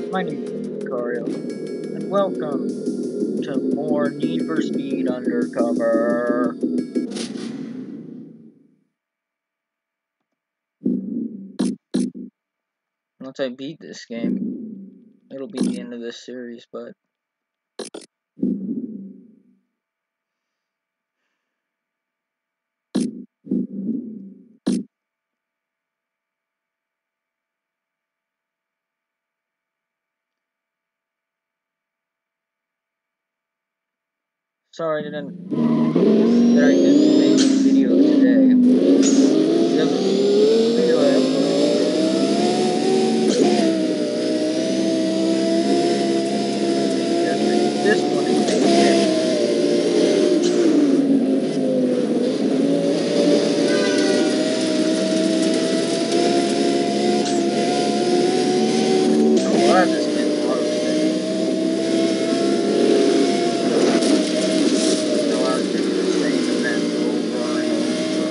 My name is Macario, and welcome to more Need for Speed Undercover. Once I beat this game, it'll be the end of this series, but sorry that I didn't make a video today. The other video I uploaded, this one is basic. I'm glad this game's auto-save. It allows you to do the same event over and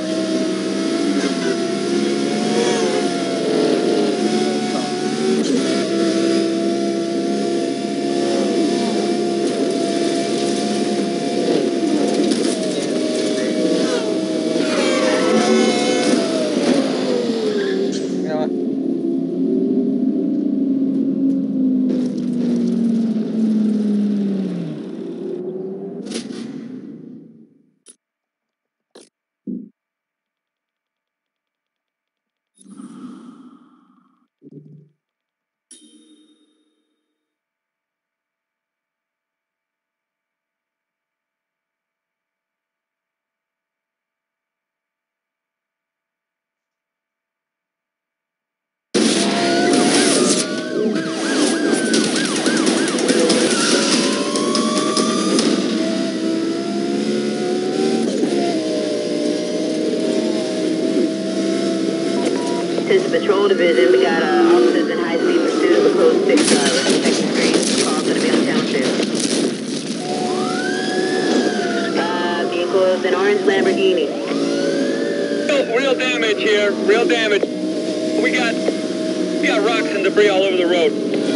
you know what? Since the patrol division, we got officers in high-speed pursuit of a code 6 second street. Call's gonna be on town soon. Vehicles, an orange Lamborghini. Oh, real damage here. Real damage. We got rocks and debris all over the road.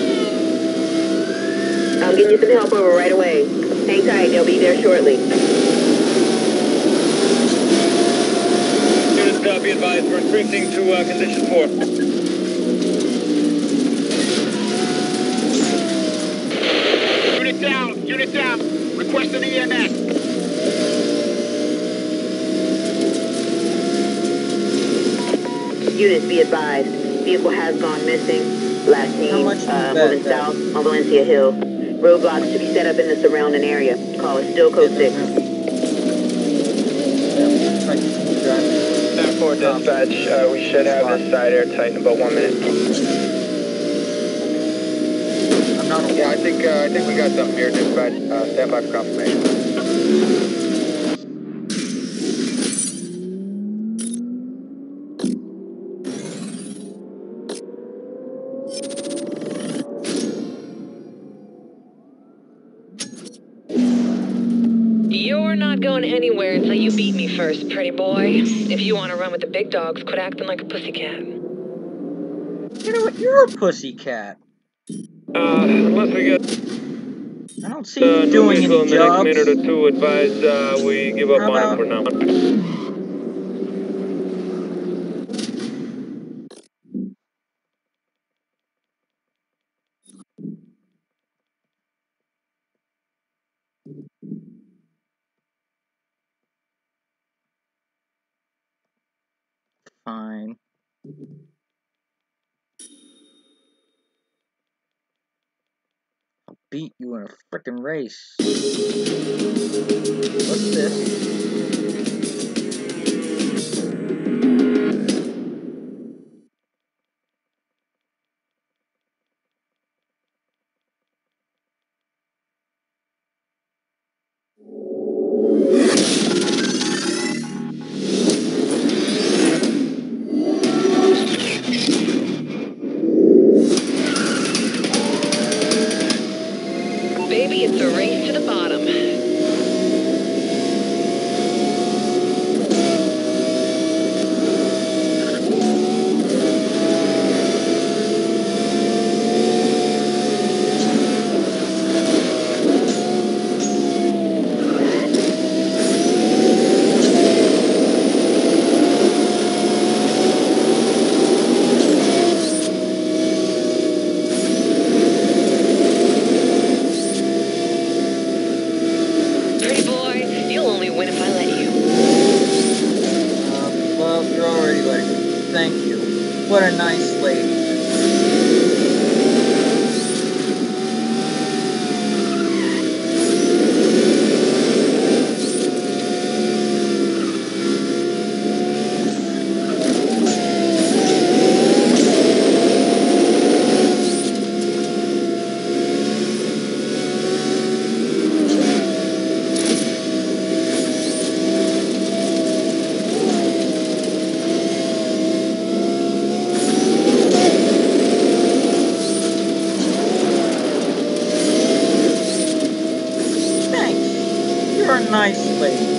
I'm getting you some help over right away. Hang tight, they'll be there shortly. Be advised, we're increasing to condition 4. Unit down. Request an EMS. Units, be advised. Vehicle has gone missing. Last seen moving south on Valencia Hill. Roadblocks to be set up in the surrounding area. Call it still code 6. 4 dispatch, we should have this side airtight in about 1 minute. Yeah, I think we got something here, dispatch. Stand by for confirmation. You're not going anywhere until you beat me first, pretty boy. If you want to run with the big dogs, quit acting like a pussycat. You know what? You're a pussycat. Unless we get I don't see you doing any in the jobs. next minute or two, advise we give up How on it for now. Fine. I'll beat you in a frickin' race. What's this? Baby, it's a race to the bottom. nicely.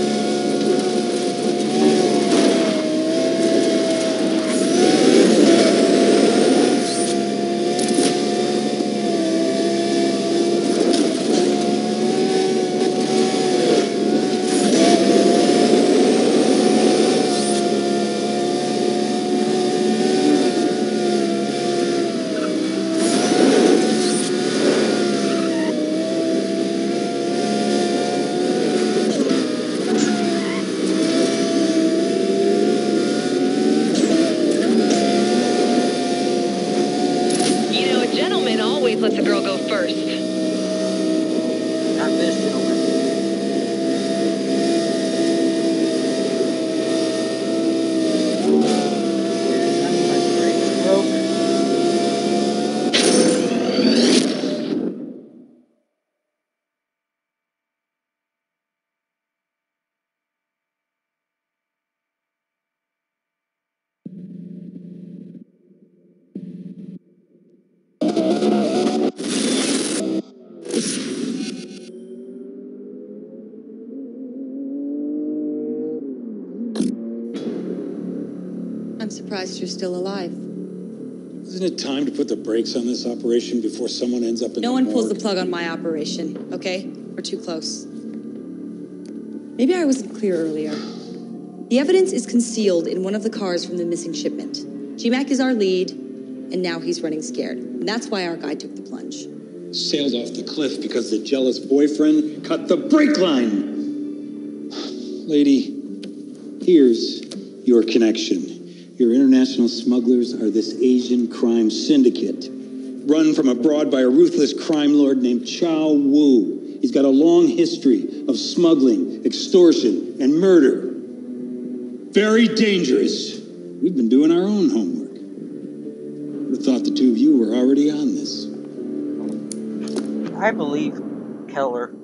Lets a girl go first. Not this gentleman. My brakes broke. I'm surprised you're still alive. Isn't it time to put the brakes on this operation before someone ends up in No one pulls the plug on my operation, okay? We're too close. Maybe I wasn't clear earlier. The evidence is concealed in one of the cars from the missing shipment. GMAC is our lead, and now he's running scared. And that's why our guy took the plunge. Sailed off the cliff because the jealous boyfriend cut the brake line. Lady, here's your connection. Your international smugglers are this Asian crime syndicate, run from abroad by a ruthless crime lord named Chow Wu. He's got a long history of smuggling, extortion, and murder. Very dangerous. We've been doing our own homework. Would have thought the two of you were already on this. I believe Keller.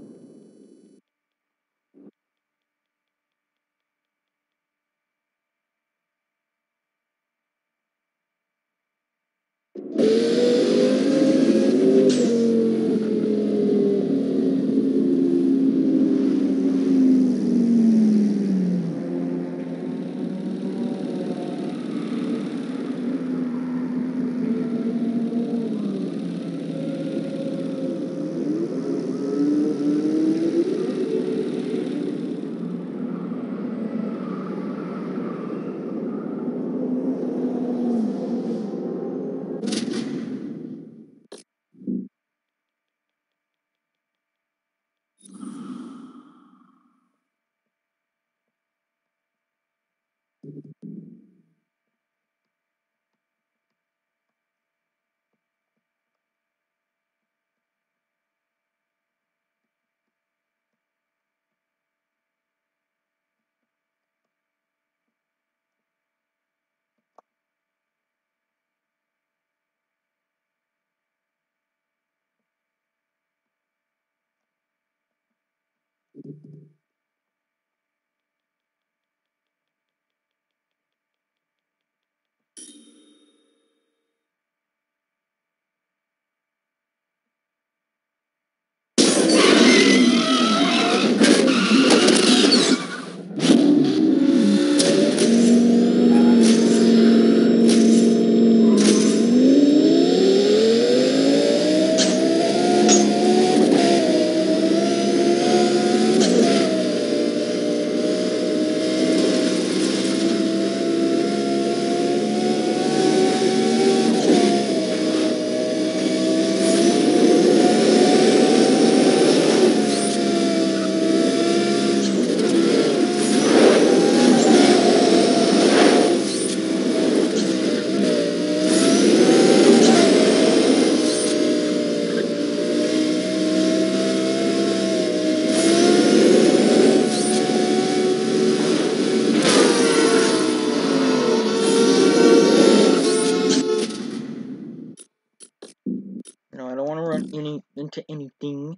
No, I don't want to run into anything.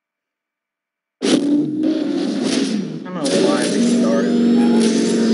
I don't know why I restarted.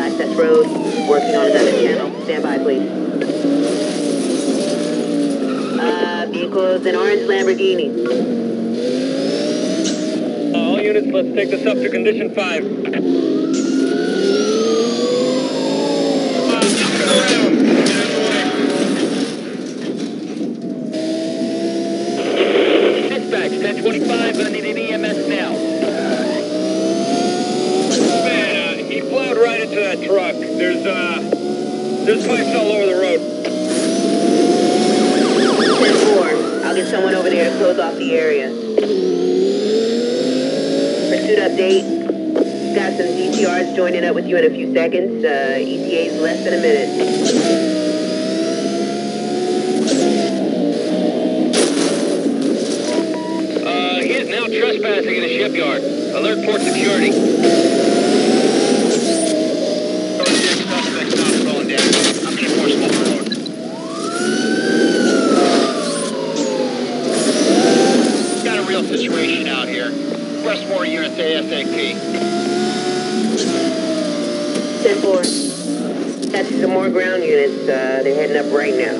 access road. Working on another channel. Stand by, please. Vehicles in orange Lamborghini. All units, let's take this up to condition 5. Turn around. Get out of the way. Dispatch, 1025, gonna need an EMS now. Man, he plowed right into that truck. There's pipes all over the road. 10-4. I'll get someone over there to close off the area. Pursuit update. Got some DTRs joining up with you in a few seconds. ETA's less than a minute. He is now trespassing in a shipyard. Alert port security. Suspect's not slowing down. I'm getting more smoke road. Got a real situation out here. Request more units ASAP. 10-4. Catching some more ground units. They're heading up right now.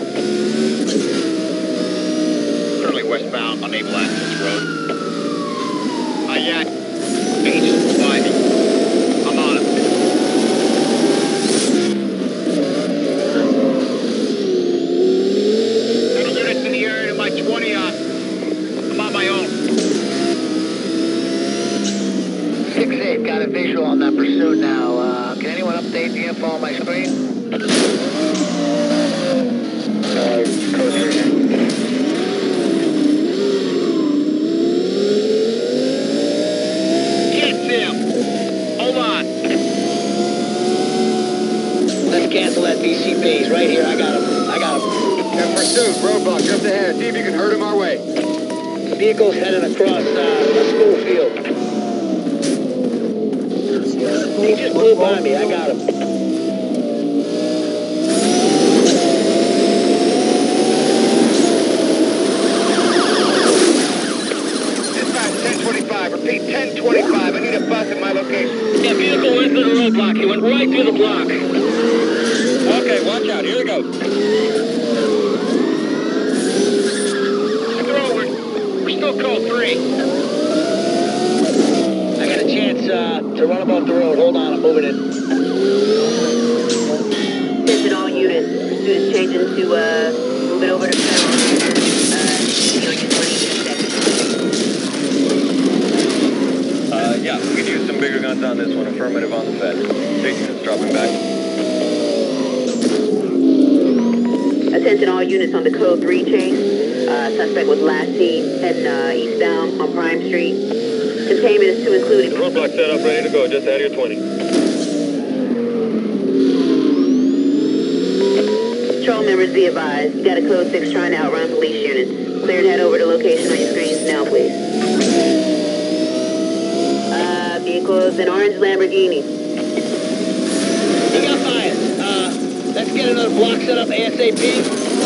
Currently westbound, unable access road. Yeah. Agent surviving. I'm on him. Any units in the area to my 20 on. I'm on my own. 6-8, got a visual on that pursuit now. Can anyone update the info on my screen? Code 3. Hold on. Let's cancel that BCP. He's right here. I got him. In pursuit, roadblock just ahead. See if you can hurt him our way. Vehicle's headed across a school field. He just blew by me. I got him. Dispatch 1025. Repeat 1025. I need a bus at my location. Yeah, vehicle went through the roadblock. He went right through the block. Okay, watch out. Here we go. We're still code 3. I got a chance to run above the road. Hold on, I'm moving in. Attention all units. Pursuit is changing to moving over to federal. Yeah, we can use some bigger guns on this one. Affirmative on the Fed. Station is dropping back. Attention all units on the code 3 chase. Suspect was last seen heading eastbound on Prime Street. Containment is to include... Roadblock set up, ready to go. Just add your 20. Patrol members be advised. You got a code 6 trying to outrun police units. Clear and head over to location on your screens now, please. Vehicles in orange Lamborghini. He got fired. Let's get another block set up ASAP.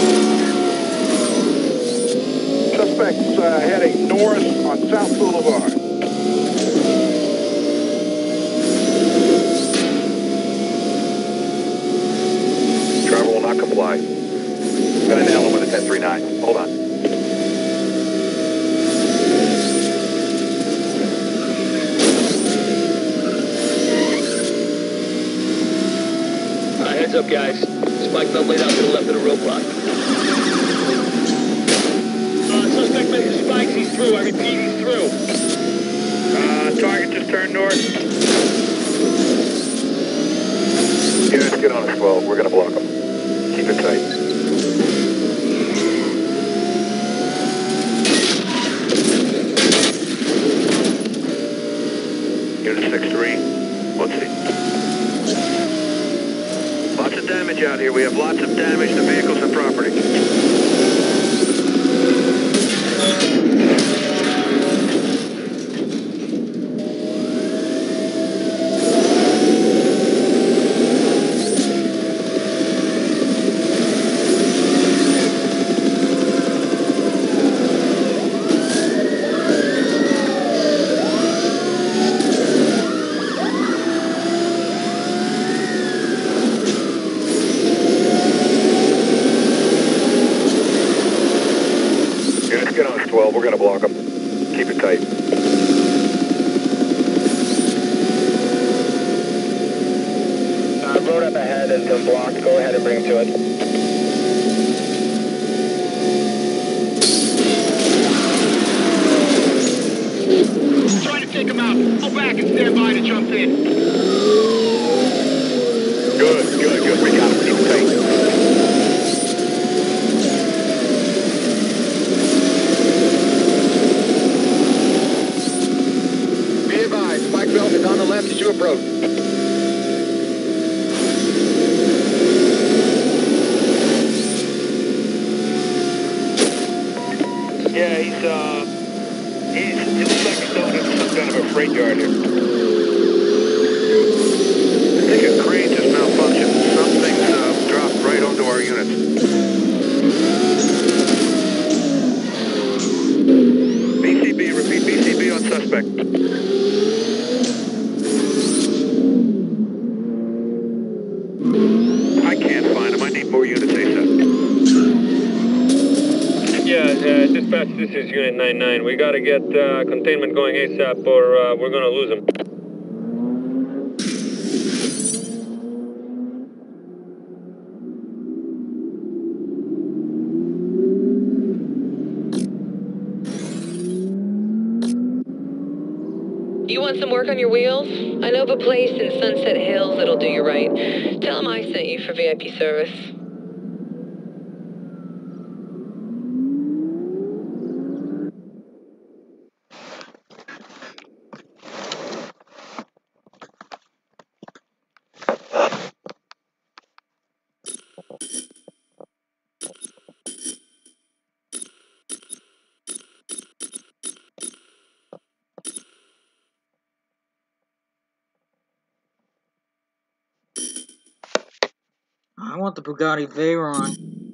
Suspects heading north on South Boulevard. Driver will not comply. Got an L with a 1039. Hold on. Heads up, guys. Spike belt laid out to the left of the roadblock. Suspect making spikes. He's through. I repeat, he's through. Target just turned north. Units, get on a 12. We're going to block them. Keep it tight. Unit 6-3. Let's see. Lots of damage out here. We have lots of damage to vehicles and property. We're gonna block them. Keep it tight. Road up ahead has been blocked. Go ahead and bring to it. Trying to take him out. Go back and stand by to jump in. Good. We got him. Keep it tight. Be advised, spike belt is on the left as you approach. Yeah, it looks like he's going into some kind of a freight yard here. I think a crane just malfunctioned. Something's dropped right onto our units. BCB, repeat BCB on suspect. I can't find him. I need more units ASAP. Yeah, dispatch, this is Unit 99. We gotta get containment going ASAP or we're gonna lose him. You want some work on your wheels? I know of a place in Sunset Hills that'll do you right. Tell them I sent you for VIP service. I want the Bugatti Veyron.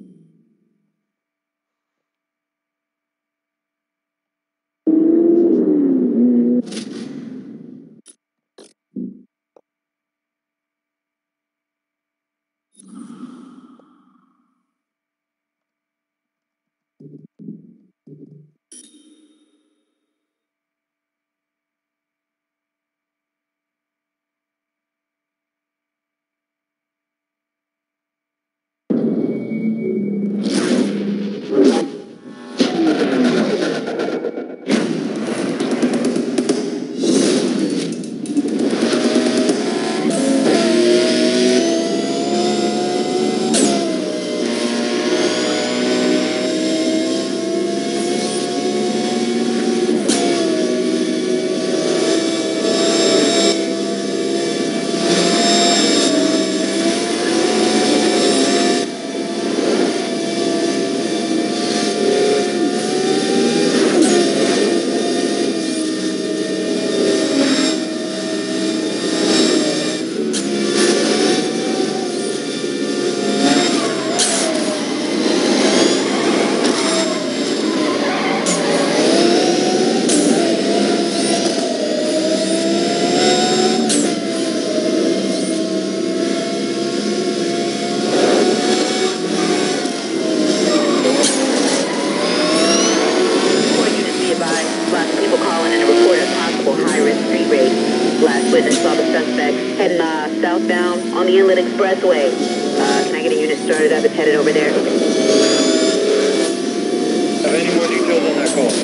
Heading southbound on the Inland Expressway. Can I get a unit started up and headed over there? Have any more details on that call?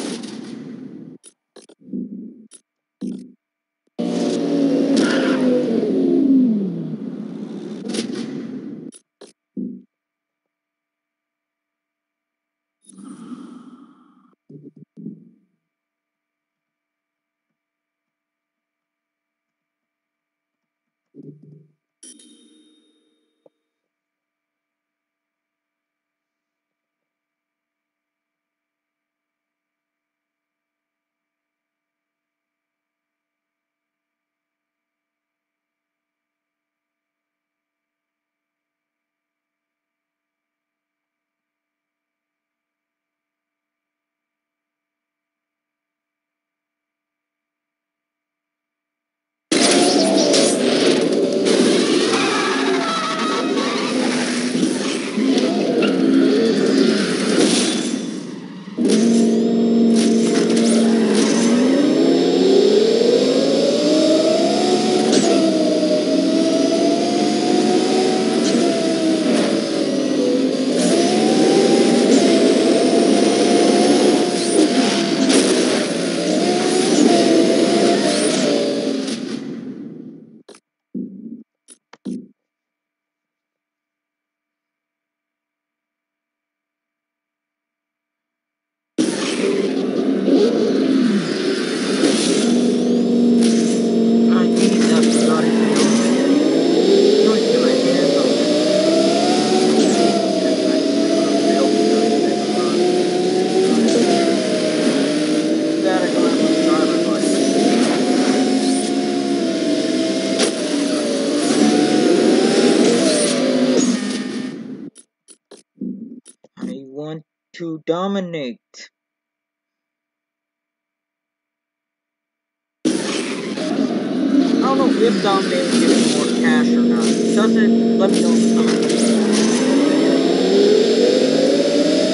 to dominate. I don't know if dominating gives you more cash or not. Does it? Let me know in the comments.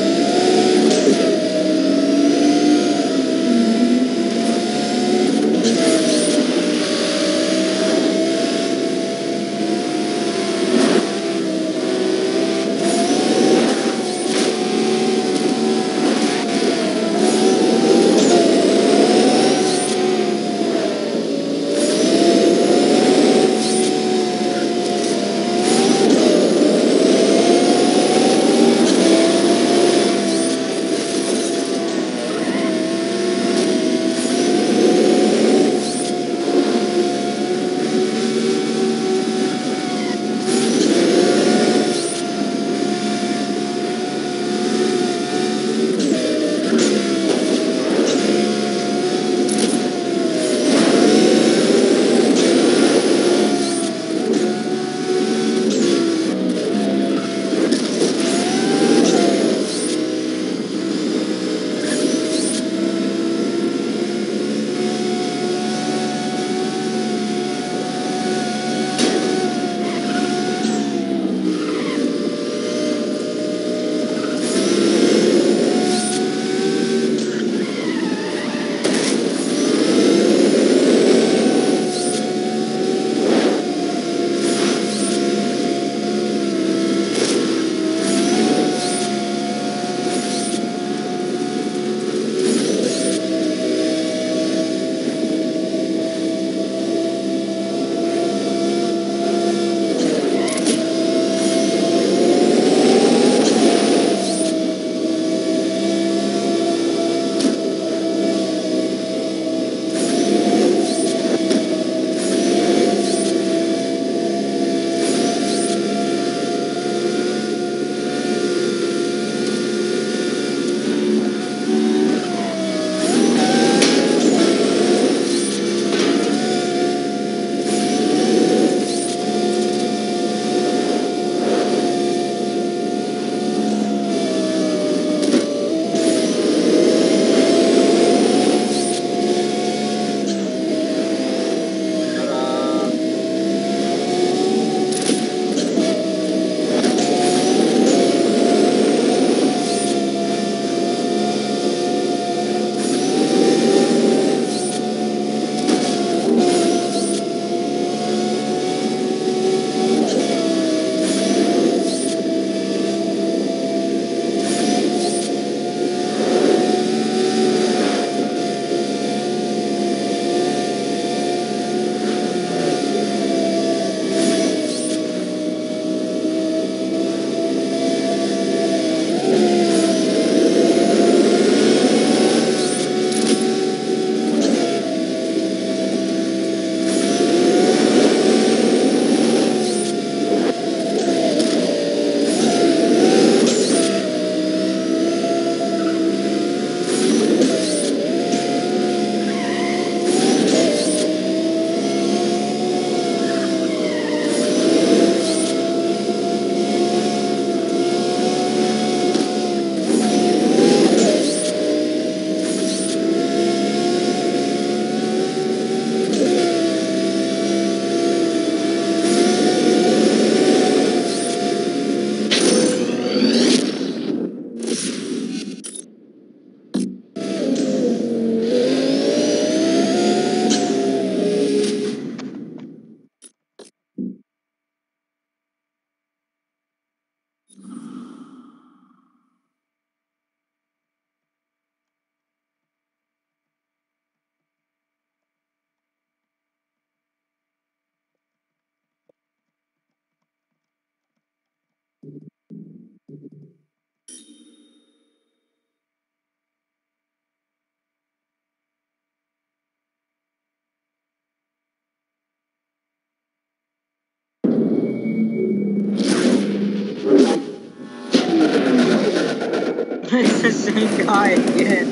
It's the same guy again.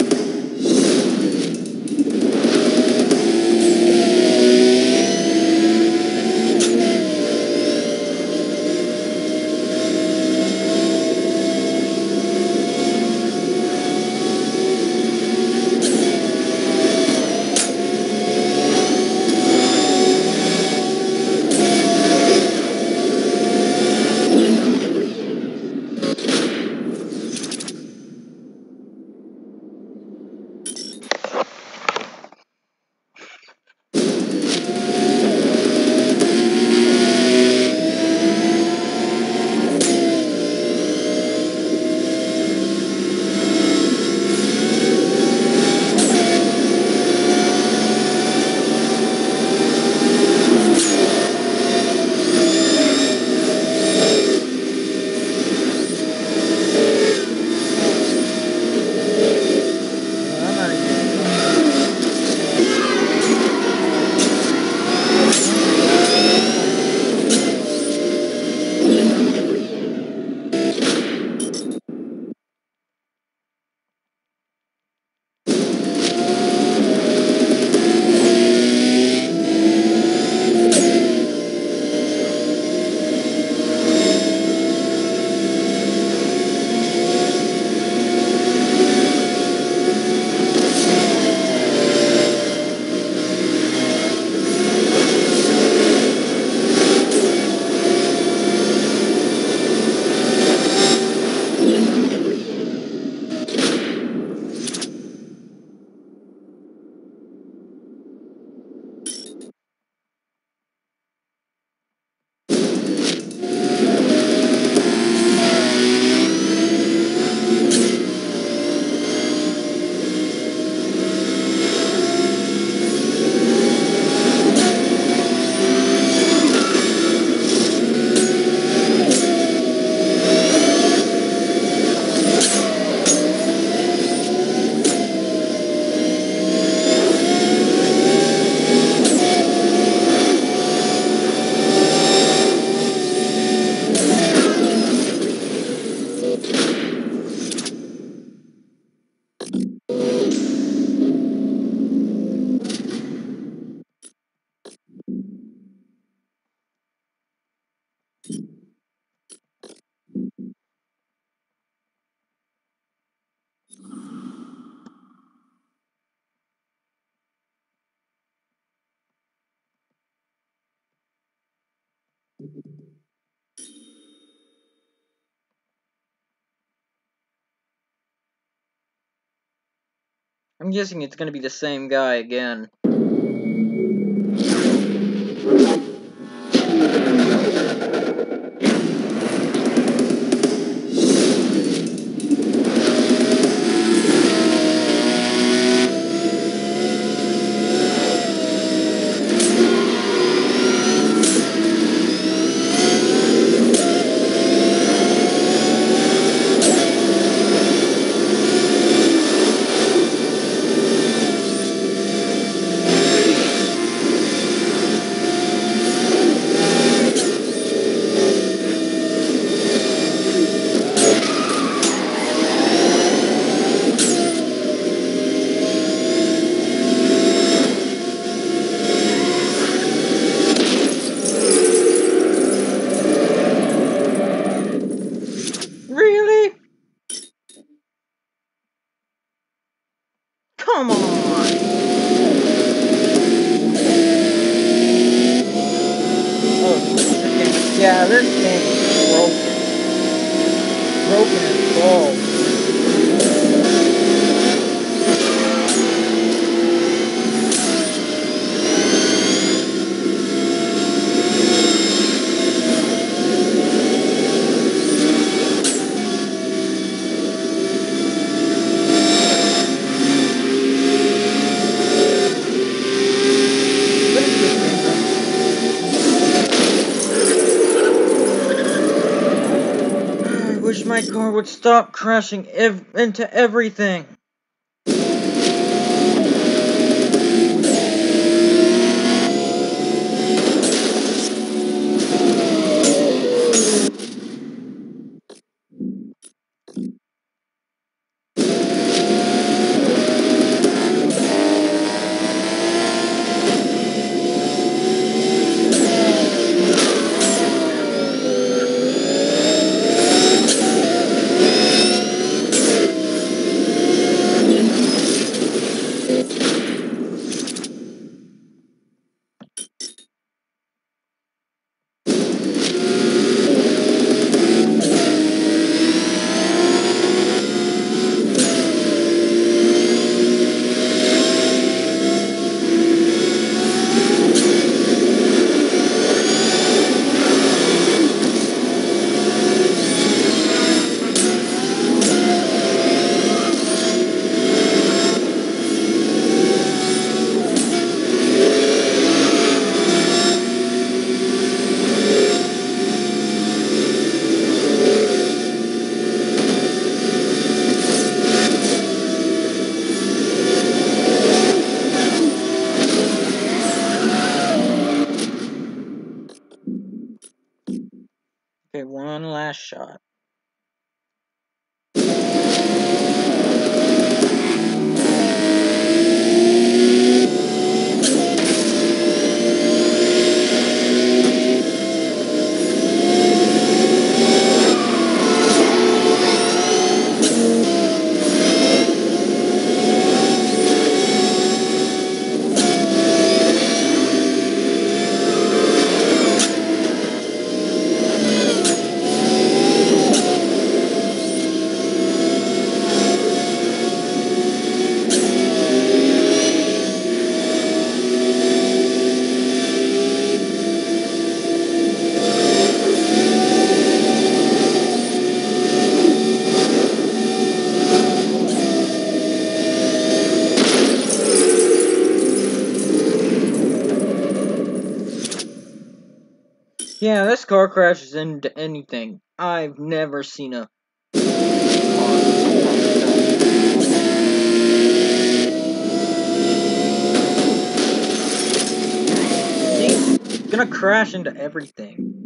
I'm guessing it's gonna be the same guy again. Really? Come on! Oh, yeah, this game is broken. Broken as balls. I wish my car would stop crashing into everything. Okay, one last shot. Yeah, this car crashes into anything. I've never seen a car. See, it's gonna crash into everything.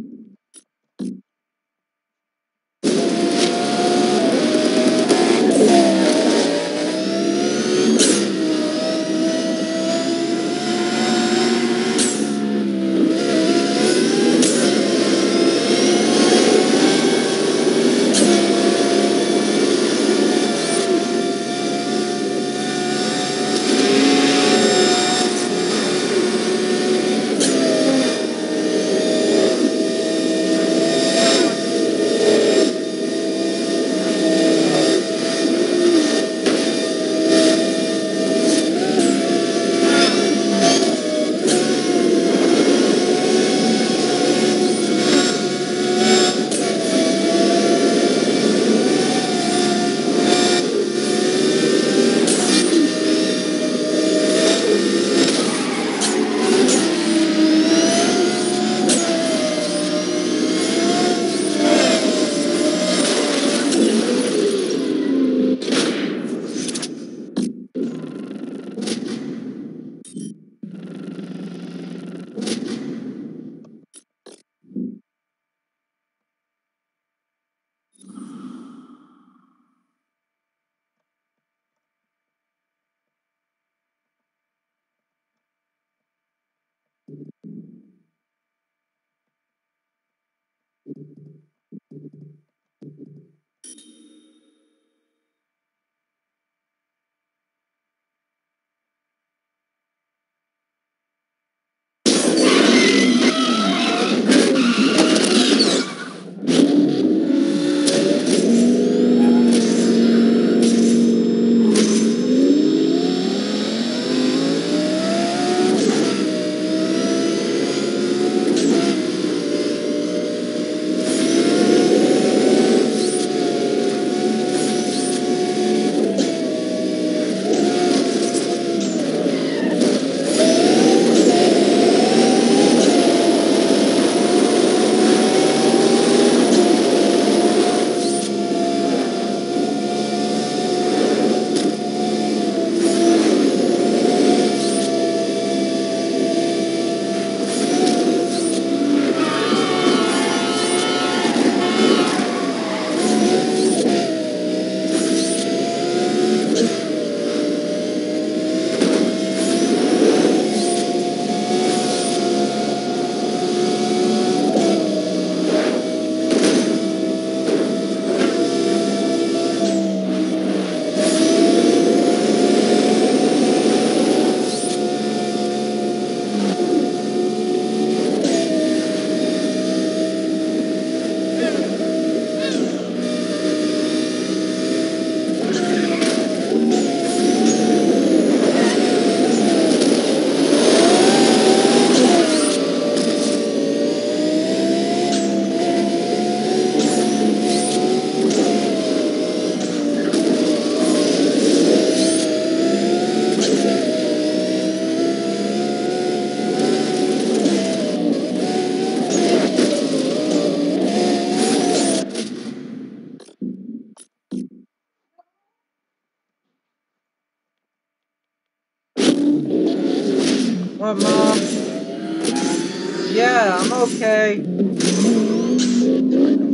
What, Mom? Yeah, I'm okay.